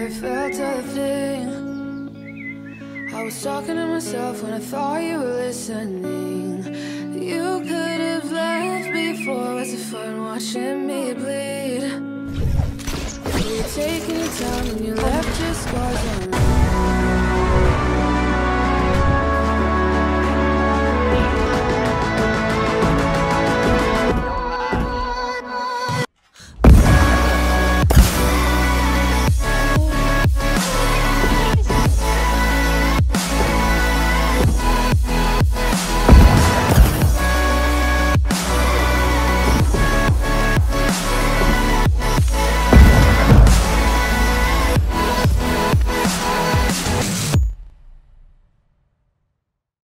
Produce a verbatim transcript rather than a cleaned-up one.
never felt a thing. I was talking to myself when I thought you were listening. You could have left before. Was it fun watching me bleed? You were taking your time and you left your scars on